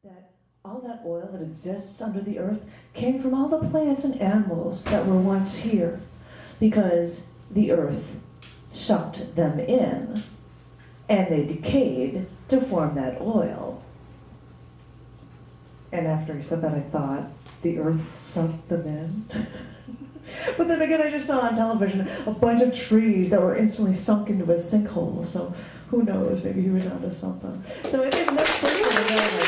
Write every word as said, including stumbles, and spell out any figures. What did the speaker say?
that all that oil that exists under the earth came from all the plants and animals that were once here, because the earth sucked them in, and they decayed to form that oil. And after he said that, I thought, the earth sucked them in? But then again, I just saw on television a bunch of trees that were instantly sunk into a sinkhole, so who knows, maybe he was onto something. So I think that's pretty